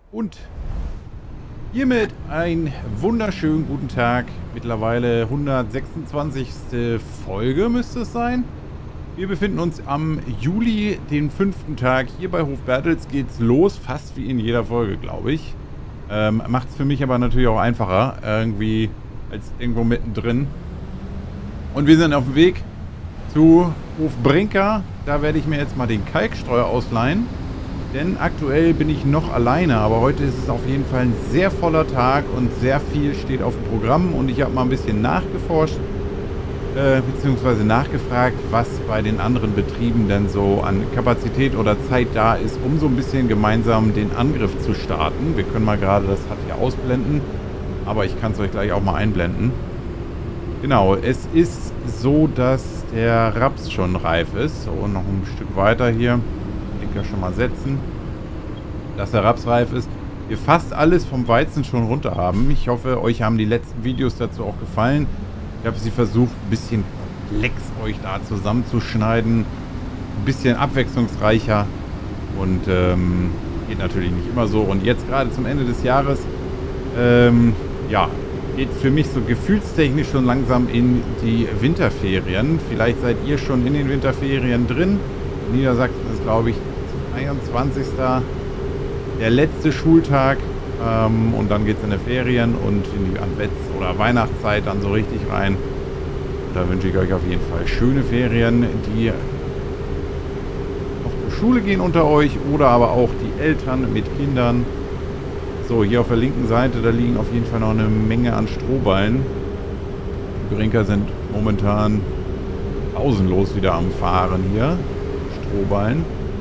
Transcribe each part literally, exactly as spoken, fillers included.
Und hiermit einen wunderschönen guten Tag. Mittlerweile hundertsechsundzwanzigste Folge müsste es sein. Wir befinden uns am Juli, den fünften Tag. Hier bei Hof Bertels geht's los, fast wie in jeder Folge, glaube ich. Ähm, macht es für mich aber natürlich auch einfacher, irgendwie als irgendwo mittendrin. Und wir sind auf dem Weg zu Hof Brinker. Da werde ich mir jetzt mal den Kalkstreuer ausleihen. Denn aktuell bin ich noch alleine, aber heute ist es auf jeden Fall ein sehr voller Tag und sehr viel steht auf dem Programm. Und ich habe mal ein bisschen nachgeforscht, äh, beziehungsweise nachgefragt, was bei den anderen Betrieben denn so an Kapazität oder Zeit da ist, um so ein bisschen gemeinsam den Angriff zu starten. Wir können mal gerade das hat hier ausblenden, aber ich kann es euch gleich auch mal einblenden. Genau, es ist so, dass der Raps schon reif ist. So, noch ein Stück weiter hier. Ja schon mal setzen, dass der Raps reif ist. Wir fast alles vom Weizen schon runter haben. Ich hoffe, euch haben die letzten Videos dazu auch gefallen. Ich habe sie versucht, ein bisschen komplex euch da zusammenzuschneiden. Ein bisschen abwechslungsreicher. Und ähm, geht natürlich nicht immer so. Und jetzt gerade zum Ende des Jahres, ähm, ja, geht für mich so gefühlstechnisch schon langsam in die Winterferien. Vielleicht seid ihr schon in den Winterferien drin. Niedersachsen ist, glaube ich, einundzwanzigster der letzte Schultag ähm, und dann geht es in die Ferien und in die Advents- oder Weihnachtszeit dann so richtig rein. Und da wünsche ich euch auf jeden Fall schöne Ferien, die noch zur Schule gehen unter euch oder aber auch die Eltern mit Kindern. So, hier auf der linken Seite, da liegen auf jeden Fall noch eine Menge an Strohballen. Die Brinker sind momentan pausenlos wieder am Fahren hier. Strohballen.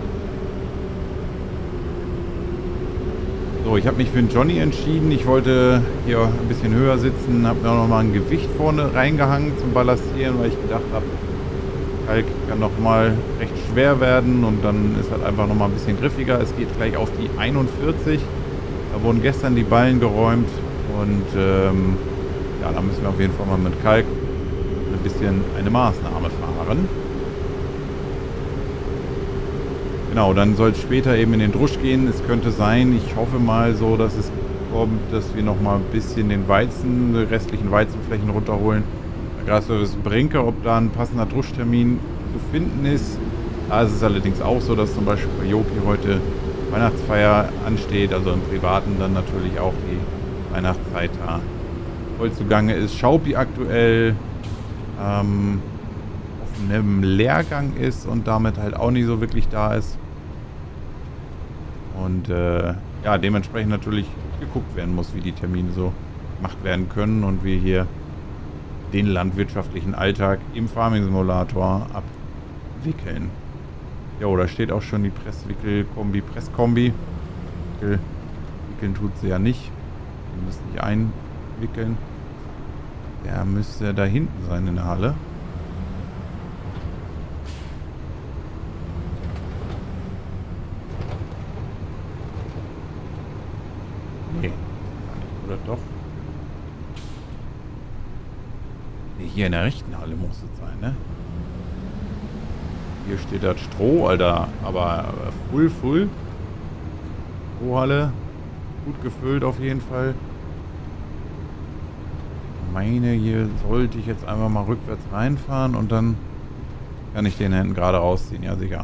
So, ich habe mich für den Johnny entschieden. Ich wollte hier ein bisschen höher sitzen, habe mir auch noch mal ein Gewicht vorne reingehangen zum Ballastieren, weil ich gedacht habe, Kalk kann noch mal recht schwer werden und dann ist halt einfach noch mal ein bisschen griffiger. Es geht gleich auf die einundvierzig. Da wurden gestern die Ballen geräumt und ähm, ja, da müssen wir auf jeden Fall mal mit Kalk ein bisschen eine Maßnahme fahren. Genau, dann soll es später eben in den Drusch gehen. Es könnte sein, ich hoffe mal so, dass es kommt, dass wir noch mal ein bisschen den Weizen, die restlichen Weizenflächen runterholen. Grasservice Brinker, ob da ein passender Druschtermin zu finden ist. Da ist es allerdings auch so, dass zum Beispiel bei Joki heute Weihnachtsfeier ansteht, also im Privaten dann natürlich auch die Weihnachtszeit da voll zugange ist. Schaupi aktuell ähm, auf einem Lehrgang ist und damit halt auch nicht so wirklich da ist. Und äh, ja, dementsprechend natürlich geguckt werden muss, wie die Termine so gemacht werden können und wir hier den landwirtschaftlichen Alltag im Farming Simulator abwickeln. Jo, da steht auch schon die Presswickel-Kombi, Presskombi. Wickel, wickeln tut sie ja nicht. Wir müssen nicht einwickeln. Der müsste da hinten sein in der Halle. Nee, oder doch? Nee, hier in der rechten Halle muss es sein, ne? Hier steht das Stroh, Alter, aber full, full. Strohhalle, gut gefüllt auf jeden Fall. Ich meine, hier sollte ich jetzt einfach mal rückwärts reinfahren und dann kann ich den hinten gerade rausziehen, ja sicher.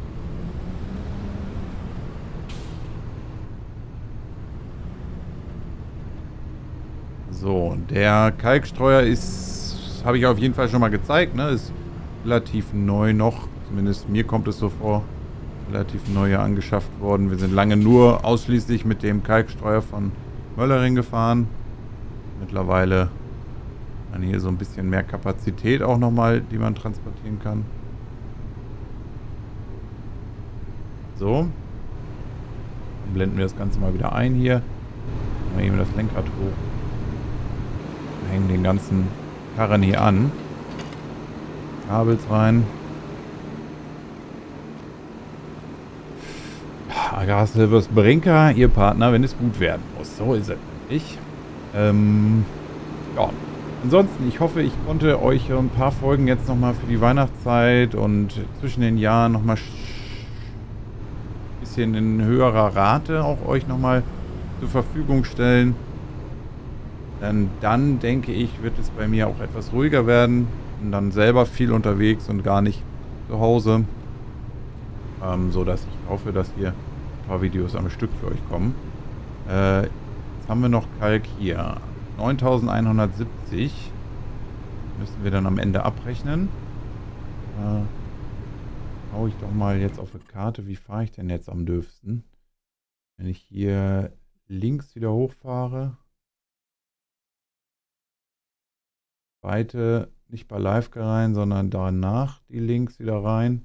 So, der Kalkstreuer ist, habe ich auf jeden Fall schon mal gezeigt, ne? Ist relativ neu noch, zumindest mir kommt es so vor, relativ neu hier angeschafft worden. Wir sind lange nur ausschließlich mit dem Kalkstreuer von Möllering gefahren. Mittlerweile dann hier so ein bisschen mehr Kapazität auch nochmal, die man transportieren kann. So. Dann blenden wir das Ganze mal wieder ein hier. Mal eben das Lenkrad hoch. Hängen den ganzen Karren hier an. Kabels rein. Agrarservice Brinker, ihr Partner, wenn es gut werden muss. So ist es nämlich. Ähm, ja. Ansonsten, ich hoffe, ich konnte euch ein paar Folgen jetzt nochmal für die Weihnachtszeit und zwischen den Jahren nochmal ein bisschen in höherer Rate auch euch nochmal zur Verfügung stellen. Denn dann, denke ich, wird es bei mir auch etwas ruhiger werden. Bin dann selber viel unterwegs und gar nicht zu Hause. Ähm, so dass ich hoffe, dass hier ein paar Videos am Stück für euch kommen. Äh, jetzt haben wir noch Kalk hier. neuntausendeinhundertsiebzig. Müssen wir dann am Ende abrechnen. Äh, schaue ich doch mal jetzt auf eine Karte. Wie fahre ich denn jetzt am dürfsten? Wenn ich hier links wieder hochfahre. Weite nicht bei Livega rein, sondern danach die links wieder rein.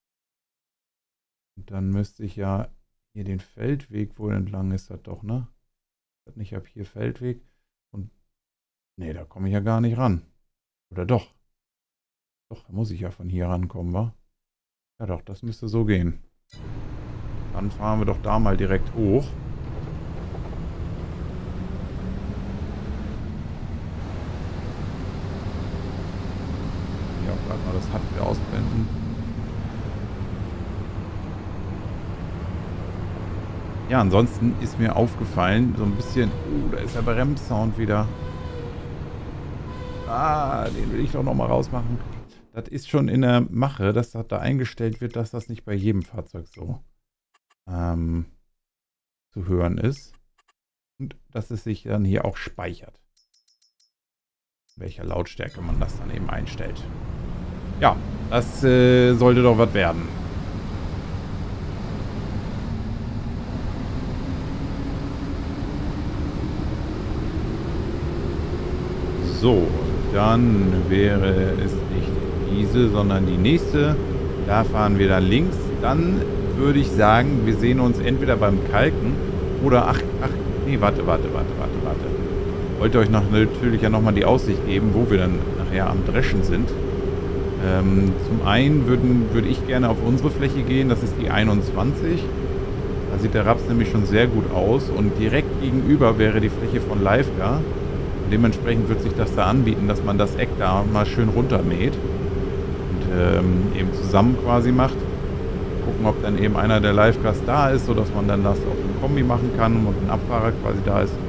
Und dann müsste ich ja hier den Feldweg wohl entlang, ist das doch, ne? Ich habe hier Feldweg und ne, da komme ich ja gar nicht ran. Oder doch? Doch, da muss ich ja von hier rankommen, wa? Ja doch, das müsste so gehen. Dann fahren wir doch da mal direkt hoch. Ja, gerade mal das H U D wieder ausblenden. Ja, ansonsten ist mir aufgefallen, so ein bisschen... Oh, da ist der Bremssound wieder. Ah, den will ich doch nochmal rausmachen. Das ist schon in der Mache, dass das da eingestellt wird, dass das nicht bei jedem Fahrzeug so ähm, zu hören ist. Und dass es sich dann hier auch speichert. In welcher Lautstärke man das dann eben einstellt. Ja, das äh, sollte doch was werden. So, dann wäre es nicht diese, sondern die nächste. Da fahren wir dann links. Dann würde ich sagen, wir sehen uns entweder beim Kalken oder... Ach, ach, nee, warte, warte, warte, warte, warte. Wollte euch noch, natürlich ja nochmal die Aussicht geben, wo wir dann nachher am Dreschen sind. Ähm, zum einen würden, würde ich gerne auf unsere Fläche gehen, das ist die einundzwanzig. Da sieht der Raps nämlich schon sehr gut aus und direkt gegenüber wäre die Fläche von Livega. Dementsprechend wird sich das da anbieten, dass man das Eck da mal schön runtermäht und ähm, eben zusammen quasi macht. Gucken, ob dann eben einer der Livegas da ist, sodass man dann das auf dem Kombi machen kann und ein Abfahrer quasi da ist.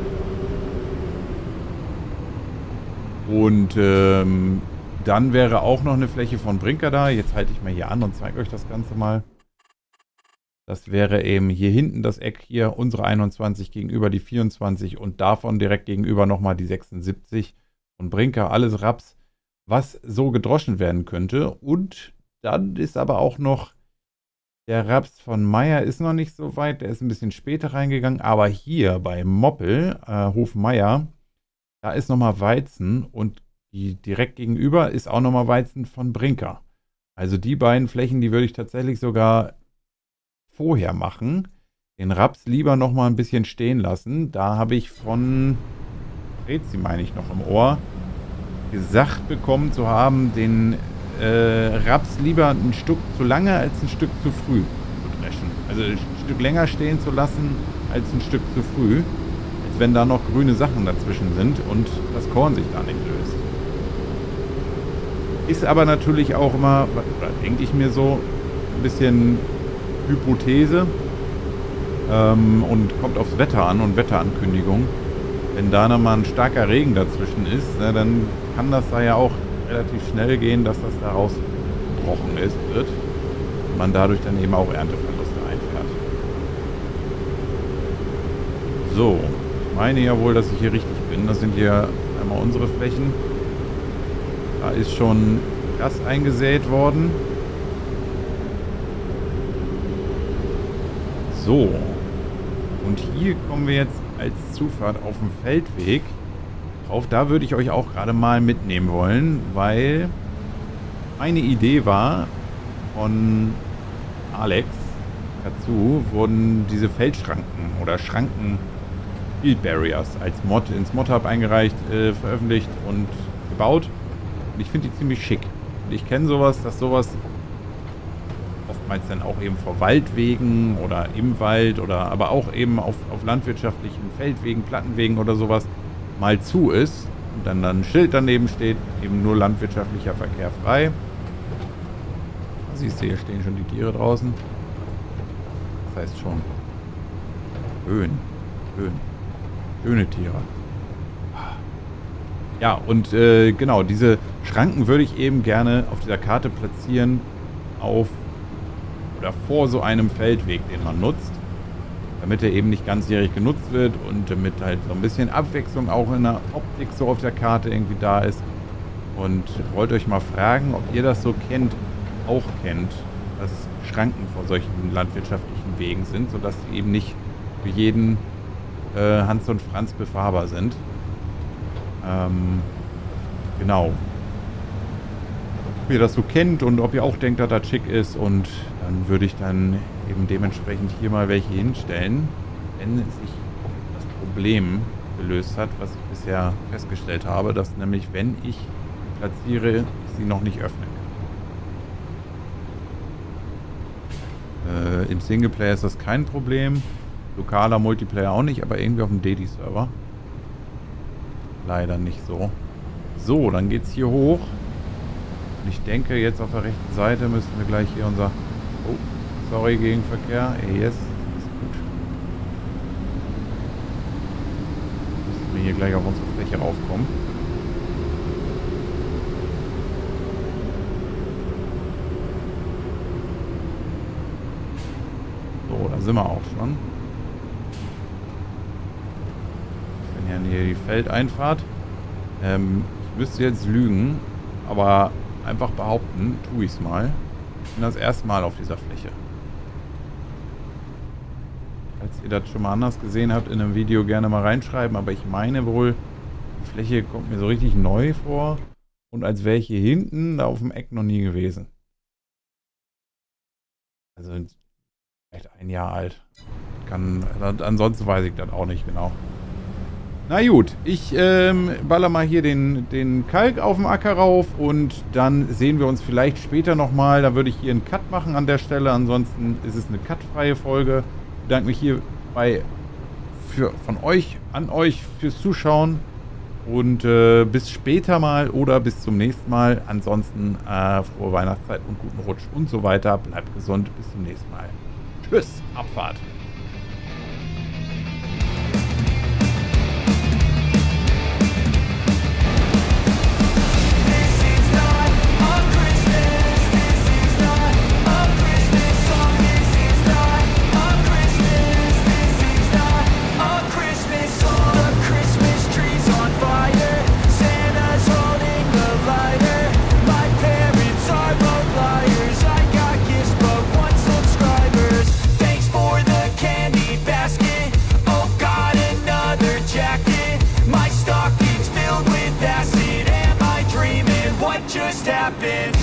Und ähm, dann wäre auch noch eine Fläche von Brinker da. Jetzt halte ich mal hier an und zeige euch das Ganze mal. Das wäre eben hier hinten das Eck hier, unsere einundzwanzig gegenüber die vierundzwanzig und davon direkt gegenüber nochmal die sechsundsiebzig und Brinker, alles Raps, was so gedroschen werden könnte. Und dann ist aber auch noch der Raps von Meier ist noch nicht so weit, der ist ein bisschen später reingegangen, aber hier bei Moppel, äh, Hof Meier, da ist nochmal Weizen und die direkt gegenüber ist auch nochmal Weizen von Brinker. Also die beiden Flächen, die würde ich tatsächlich sogar vorher machen. Den Raps lieber noch mal ein bisschen stehen lassen. Da habe ich von Rezi, meine ich, noch im Ohr gesagt bekommen zu haben, den äh, Raps lieber ein Stück zu lange als ein Stück zu früh zu dreschen. Also ein Stück länger stehen zu lassen als ein Stück zu früh. Als wenn da noch grüne Sachen dazwischen sind und das Korn sich da nicht löst. Ist aber natürlich auch immer, oder denke ich mir so, ein bisschen Hypothese ähm, und kommt aufs Wetter an und Wetterankündigung. Wenn da nochmal ein starker Regen dazwischen ist, ne, dann kann das da ja auch relativ schnell gehen, dass das da rausgebrochen ist, wird und man dadurch dann eben auch Ernteverluste einfährt. So, ich meine ja wohl, dass ich hier richtig bin. Das sind hier einmal unsere Flächen. Da ist schon Gras eingesät worden. So, und hier kommen wir jetzt als Zufahrt auf dem Feldweg drauf. Da würde ich euch auch gerade mal mitnehmen wollen, weil meine Idee war von Alex dazu, wurden diese Feldschranken oder Schranken Field Barriers als Mod ins Mod-Hub eingereicht, äh, veröffentlicht und gebaut. Und ich finde die ziemlich schick. Und ich kenne sowas, dass sowas oftmals dann auch eben vor Waldwegen oder im Wald oder aber auch eben auf, auf landwirtschaftlichen Feldwegen, Plattenwegen oder sowas mal zu ist und dann, dann ein Schild daneben steht, eben nur landwirtschaftlicher Verkehr frei. Da siehst du, hier stehen schon die Tiere draußen. Das heißt schon schön, schön. Schöne Tiere. Ja, und äh, genau, diese Schranken würde ich eben gerne auf dieser Karte platzieren, auf oder vor so einem Feldweg, den man nutzt, damit er eben nicht ganzjährig genutzt wird und damit halt so ein bisschen Abwechslung auch in der Optik so auf der Karte irgendwie da ist. Und wollte euch mal fragen, ob ihr das so kennt, auch kennt, dass Schranken vor solchen landwirtschaftlichen Wegen sind, sodass sie eben nicht für jeden äh, Hans und Franz befahrbar sind. Ähm, genau. Ob ihr das so kennt und ob ihr auch denkt, dass das schick ist, und dann würde ich dann eben dementsprechend hier mal welche hinstellen, wenn sich das Problem gelöst hat, was ich bisher festgestellt habe, dass nämlich, wenn ich platziere, ich sie noch nicht öffnen kann. Äh, im Singleplayer ist das kein Problem, lokaler Multiplayer auch nicht, aber irgendwie auf dem Dedi-Server leider nicht so. So, dann geht's hier hoch. Und ich denke, jetzt auf der rechten Seite müssen wir gleich hier unser... Oh, sorry, Gegenverkehr. Yes, ist gut. Müssen wir hier gleich auf unsere Fläche raufkommen. So, da sind wir auch schon. Wir haben hier die Feldeinfahrt. Ähm, ich müsste jetzt lügen, aber einfach behaupten, tue ich es mal. Ich bin das erste Mal auf dieser Fläche. Falls ihr das schon mal anders gesehen habt, in einem Video gerne mal reinschreiben, aber ich meine wohl, die Fläche kommt mir so richtig neu vor und als wäre ich hier hinten da auf dem Eck noch nie gewesen. Also vielleicht ein Jahr alt. Kann, ansonsten weiß ich das auch nicht genau. Na gut, ich ähm, baller mal hier den, den Kalk auf dem Acker rauf und dann sehen wir uns vielleicht später nochmal. Da würde ich hier einen Cut machen an der Stelle. Ansonsten ist es eine cutfreie Folge. Ich bedanke mich hierbei für, von euch, an euch fürs Zuschauen. Und äh, bis später mal oder bis zum nächsten Mal. Ansonsten äh, frohe Weihnachtszeit und guten Rutsch und so weiter. Bleibt gesund, bis zum nächsten Mal. Tschüss, Abfahrt. Just happened.